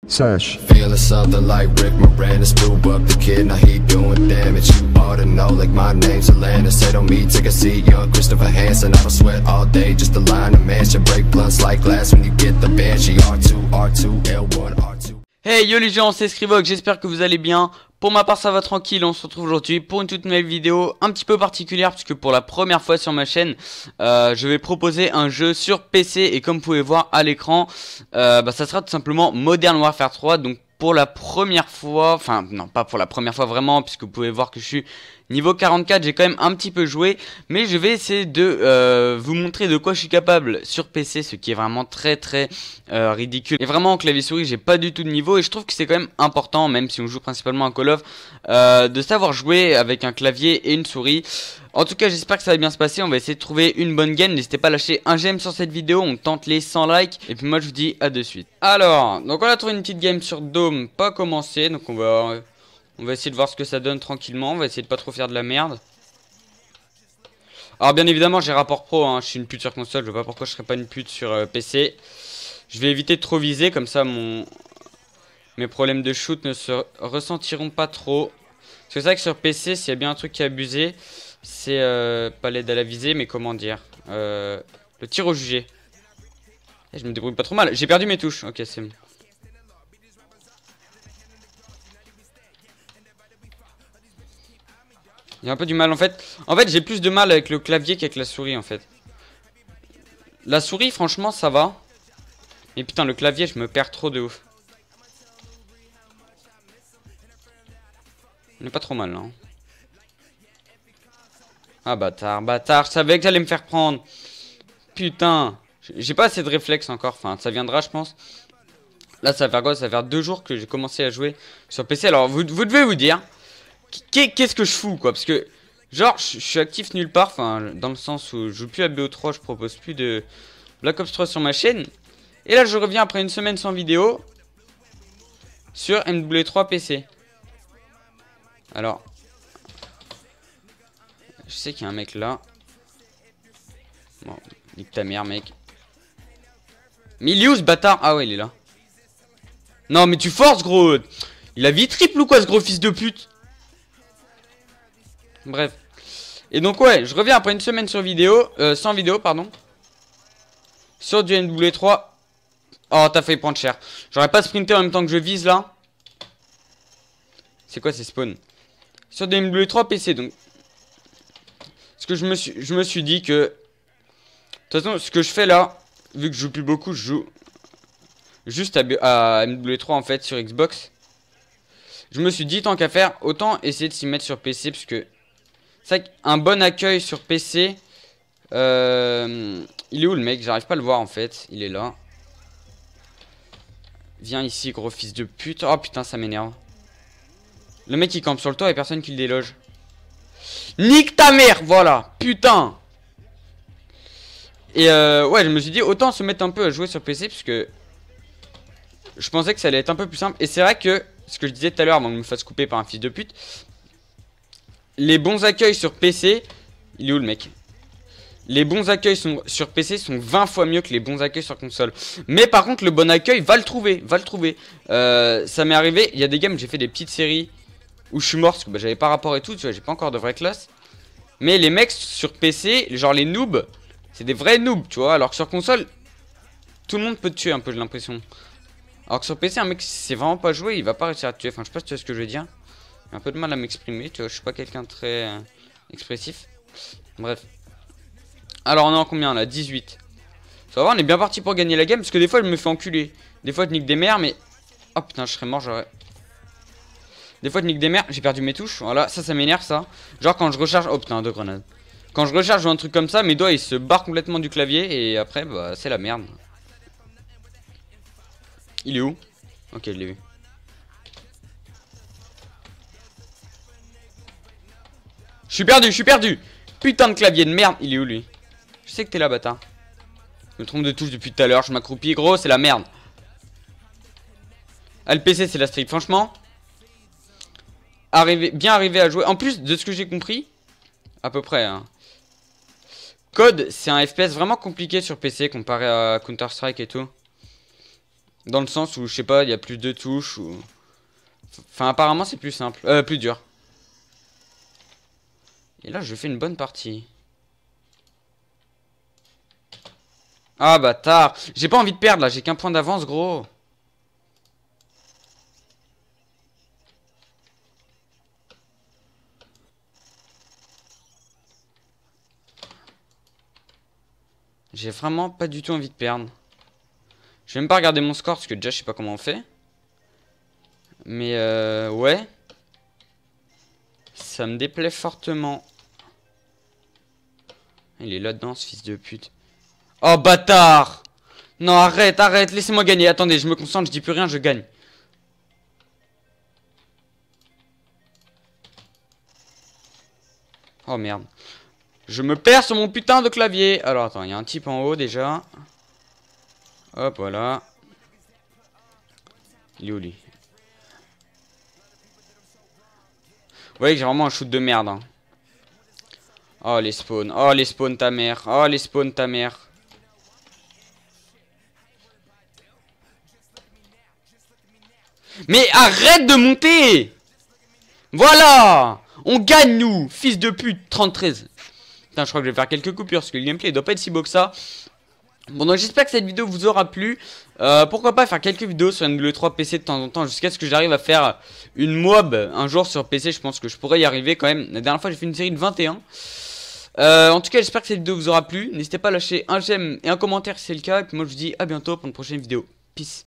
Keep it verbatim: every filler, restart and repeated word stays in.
Sesh. Feeling something like Rick Moranis, blew up the kid, now he doing damage. You ought to know, like my name's Atlantis. Say on me, take a seat, young Christopher Hansen. I don't sweat all day, just to line a mansion. Break blunts like glass when you get the Banshee. R two, R two, L one, R two. Hey yo les gens, c'est Scrivox, j'espère que vous allez bien. Pour ma part ça va tranquille, on se retrouve aujourd'hui pour une toute nouvelle vidéo un petit peu particulière puisque pour la première fois sur ma chaîne euh, je vais proposer un jeu sur P C et comme vous pouvez voir à l'écran euh, bah, ça sera tout simplement Modern Warfare trois. Donc pour la première fois, enfin non pas pour la première fois vraiment puisque vous pouvez voir que je suis niveau quarante-quatre, j'ai quand même un petit peu joué. Mais je vais essayer de euh, vous montrer de quoi je suis capable sur P C, ce qui est vraiment très très euh, ridicule. Et vraiment en clavier souris j'ai pas du tout de niveau et je trouve que c'est quand même important, même si on joue principalement à Call of, euh, de savoir jouer avec un clavier et une souris. En tout cas j'espère que ça va bien se passer, on va essayer de trouver une bonne game. N'hésitez pas à lâcher un j'aime sur cette vidéo, on tente les cent likes. Et puis moi je vous dis à de suite. Alors, donc on a trouvé une petite game sur Dome, pas commencé. Donc on va, on va essayer de voir ce que ça donne tranquillement. On va essayer de pas trop faire de la merde. Alors bien évidemment j'ai rapport pro, hein. Je suis une pute sur console, je vois pas pourquoi je serais pas une pute sur euh, P C. Je vais éviter de trop viser, comme ça mon... mes problèmes de shoot ne se ressentiront pas trop. Parce que c'est vrai que sur P C s'il y a bien un truc qui est abusé, c'est euh, pas l'aide à la visée, mais comment dire, euh, le tir au jugé. Et je me débrouille pas trop mal. J'ai perdu mes touches. Ok, c'est bon. J'ai un peu du mal en fait. En fait, j'ai plus de mal avec le clavier qu'avec la souris en fait. La souris, franchement, ça va. Mais putain, le clavier, je me perds trop de ouf. On est pas trop mal là. Hein. Ah bâtard, bâtard, je savais que j'allais me faire prendre. Putain, j'ai pas assez de réflexes encore, enfin ça viendra je pense. Là ça va faire quoi? Ça va faire deux jours que j'ai commencé à jouer sur P C. Alors vous, vous devez vous dire, qu'est-ce que je fous quoi? Parce que genre je suis actif nulle part, enfin dans le sens où je joue plus à B O trois, je propose plus de Black Ops trois sur ma chaîne. Et là je reviens après une semaine sans vidéo sur M W trois P C. Alors... je sais qu'il y a un mec là. Bon, nique ta mère, mec. Mais il est où ce bâtard? Ah ouais, il est là. Non, mais tu forces, gros. Il a vie triple ou quoi, ce gros fils de pute? Bref. Et donc, ouais, je reviens après une semaine sur vidéo. Euh, sans vidéo, pardon. Sur du M W trois. Oh, t'as failli prendre cher. J'aurais pas sprinté en même temps que je vise là. C'est quoi ces spawns? Sur du M W trois P C, donc. Parce que je me suis, je me suis dit que... de toute façon, ce que je fais là, vu que je joue plus beaucoup, je joue juste à, à M W trois en fait sur Xbox. Je me suis dit, tant qu'à faire, autant essayer de s'y mettre sur P C. Parce que c'est vrai qu'un bon accueil sur P C... Euh, il est où le mec? J'arrive pas à le voir en fait. Il est là. Viens ici, gros fils de pute. Oh putain, ça m'énerve. Le mec il campe sur le toit et personne qui le déloge. Nique ta mère, voilà, putain. Et euh, ouais, je me suis dit, autant se mettre un peu à jouer sur P C, parce que je pensais que ça allait être un peu plus simple. Et c'est vrai que, ce que je disais tout à l'heure, avant que je me fasse couper par un fils de pute, les bons accueils sur P C, il est où le mec? Les bons accueils sont, sur P C sont vingt fois mieux que les bons accueils sur console. Mais par contre, le bon accueil, va le trouver, va le trouver. Euh, ça m'est arrivé, il y a des games, j'ai fait des petites séries où je suis mort parce que bah, j'avais pas rapport et tout, tu vois, j'ai pas encore de vraie classe. Mais les mecs sur P C, genre les noobs, c'est des vrais noobs, tu vois. Alors que sur console, tout le monde peut te tuer un peu, j'ai l'impression. Alors que sur P C, un mec, si c'est vraiment pas joué, il va pas réussir à te tuer. Enfin, je sais pas si tu vois ce que je veux dire. J'ai un peu de mal à m'exprimer, tu vois, je suis pas quelqu'un de très euh, expressif. Bref. Alors on est en combien là? dix-huit. Ça va, on est bien parti pour gagner la game, parce que des fois je me fais enculer. Des fois je nique des mères, mais... oh putain, je serais mort, j'aurais... Des fois je nique des mères, j'ai perdu mes touches. Voilà, ça, ça m'énerve ça. Genre quand je recharge... oh putain, deux grenades. Quand je recharge ou un truc comme ça, mes doigts ils se barrent complètement du clavier. Et après, bah c'est la merde. Il est où? Ok, je l'ai vu. Je suis perdu, je suis perdu. Putain de clavier de merde. Il est où lui? Je sais que t'es là, bâtard. Je me trompe de touche depuis tout à l'heure, je m'accroupis. Gros, c'est la merde. Ah, le P C c'est la strip, franchement. Arriver, bien arrivé à jouer. En plus de ce que j'ai compris, à peu près, hein. Code, c'est un F P S vraiment compliqué sur P C comparé à Counter Strike et tout. Dans le sens où, je sais pas, il y a plus de touches ou... Enfin, apparemment, c'est plus simple. Euh, plus dur. Et là, je fais une bonne partie. Ah, bâtard. J'ai pas envie de perdre, là. J'ai qu'un point d'avance, gros. J'ai vraiment pas du tout envie de perdre. Je vais même pas regarder mon score parce que déjà je sais pas comment on fait. Mais euh, ouais. Ça me déplaît fortement. Il est là-dedans ce fils de pute. Oh bâtard! Non arrête, arrête, laissez-moi gagner. Attendez, je me concentre, je dis plus rien, je gagne. Oh merde. Je me perds sur mon putain de clavier. Alors attends, il y a un type en haut déjà. Hop, voilà. Il est où lui? Vous voyez que j'ai vraiment un shoot de merde. Hein. Oh les spawns. Oh les spawns ta mère. Oh les spawns ta mère. Mais arrête de monter! Voilà! On gagne nous! Fils de pute, trente-treize. Putain, je crois que je vais faire quelques coupures parce que le gameplay doit pas être si beau que ça. Bon, donc j'espère que cette vidéo vous aura plu. Euh, pourquoi pas faire quelques vidéos sur N W trois P C de temps en temps jusqu'à ce que j'arrive à faire une mob un jour sur P C. Je pense que je pourrais y arriver quand même. La dernière fois, j'ai fait une série de vingt et un. Euh, en tout cas, j'espère que cette vidéo vous aura plu. N'hésitez pas à lâcher un j'aime et un commentaire si c'est le cas. Et puis moi, je vous dis à bientôt pour une prochaine vidéo. Peace.